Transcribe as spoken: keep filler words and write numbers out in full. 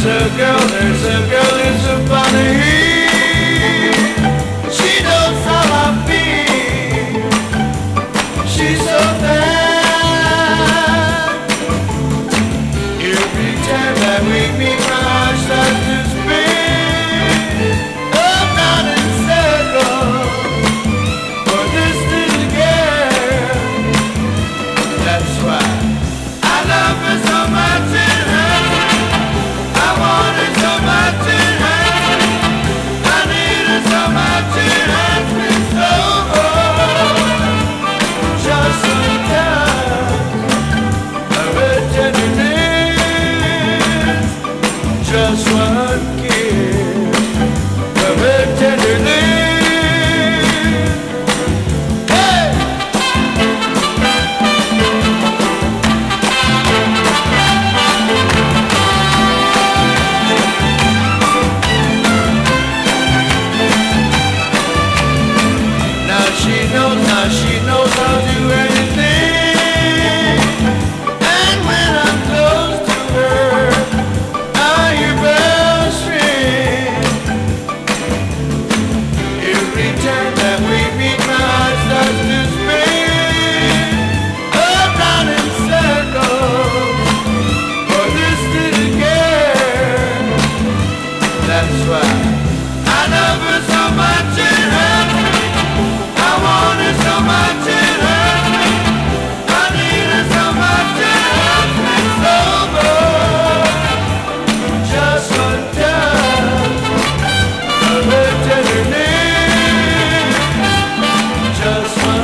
a girl, there's a girl who's upon the hill. She knows how I feel. She's so bad. Every time that we meet, my heart starts to spin around in circles for this little girl. That's why I love her so much in her. I want her so much in her. I need her so much in her. It's so hard. Just sometimes of her tenderness. Just one kiss of her tenderness. Hey! Now she knows, now she knows I'll do anything. And when I'm close to her, I'm your best friend. Every time that we meet, my heart starts to spin around in circles for this little girl. That's why I love her so much in her. I want her so much in her. I need her so much in her. It's over. Just one touch of her tenderness. Just one